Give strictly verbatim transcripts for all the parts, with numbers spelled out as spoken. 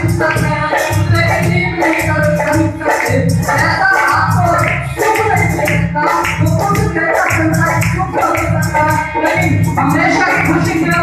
हमेशा खुशी के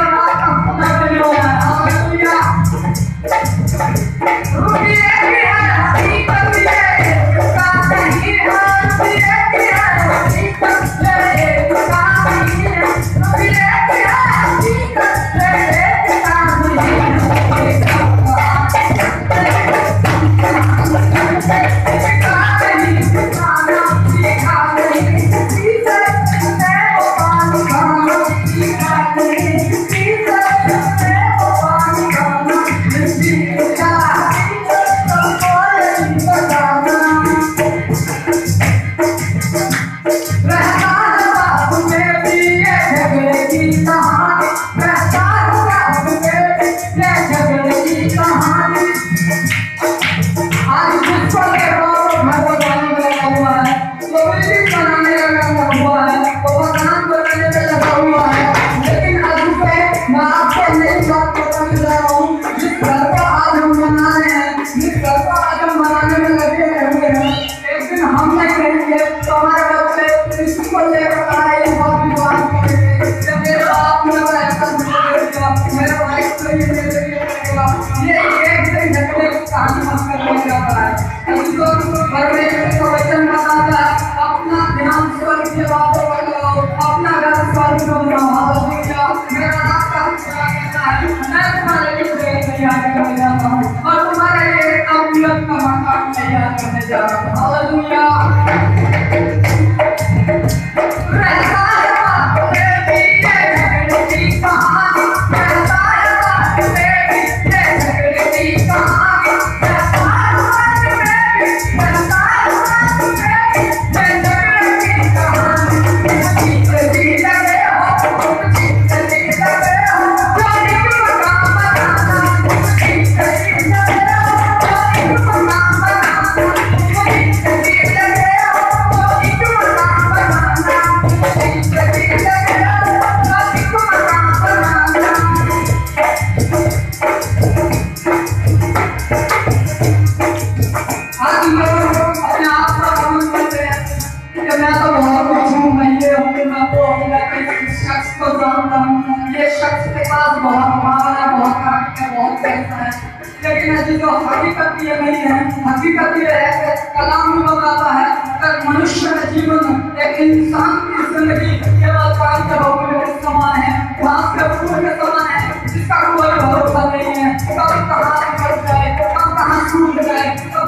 हकीकत ये नहीं है। हकीकत ये है कि कलाम में बताता है कि मनुष्य का जीवन एक इंसान की जिंदगी केवल पानी के बबूले के समान है, घास के फूल के समान है, जिसका कोई भरोसा नहीं है। कब कहाँ निकल जाए, कब कहाँ छूट जाए।